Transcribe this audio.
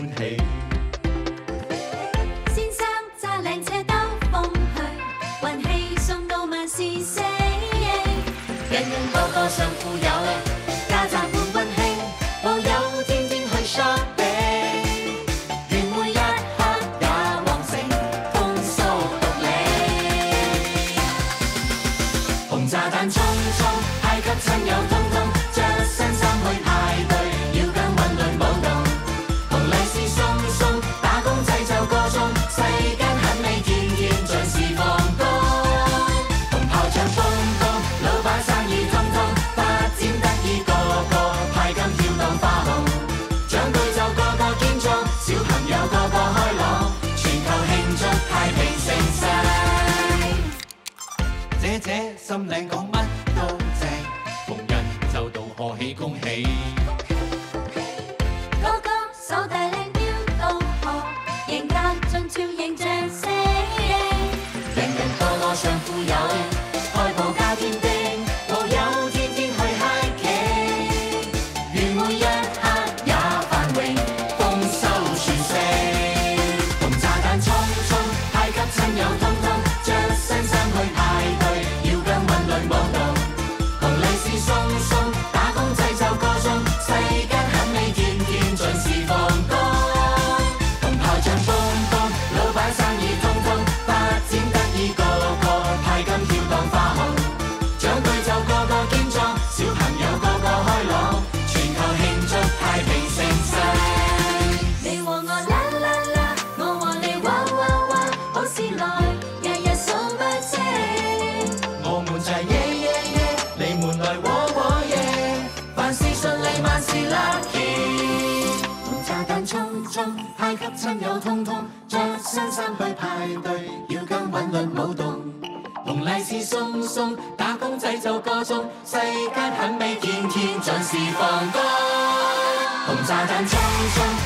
喜。 先生揸靚車兜風去，運氣送到萬事勝。人人個個上富有，家宅滿溫馨，無有天天去 shopping， 願每一刻也旺盛，豐收獨領。紅炸彈衝衝，派給親友通通，着新衫去派對，要跟韻律舞動。紅利是鬆鬆，打工仔就歌頌，世間很美，天天準時放工。紅炮仗蹦蹦，老闆生意通通，發展得意，個個派金跳當花紅。長輩就個個堅壯，小朋友個個開朗，全球慶祝太平盛世。 姐心領講乜都正，逢人就道賀喜恭喜。 個個手提靚錶到河，贏得盡超認著聲。人人個個上富有，開鋪加添丁，無有天天去 hiking， 願每一刻也繁榮，豐收全城。紅炸彈衝衝，派給親友通通，着新衫去派對，要跟韻律舞動。紅利是鬆鬆，打工仔就歌頌，世間很美，天天準時放工。紅炮仗蹦蹦，老闆生意通通，發展得意，個個派金跳當花紅。長輩就個個堅壯，小朋友個個開朗，全球慶祝太平盛世。你和我啦啦啦，我和你哇哇哇，好事來日日數不清。 我們齊耶耶耶，你們來和和耶， 凡事順利，萬事 lucky。紅炸彈衝衝，派給親友通通，着新衫去派對，要跟韻律舞動。紅利是鬆鬆，打工仔就歌頌，世間很美，天天準時放工。紅炸彈衝衝。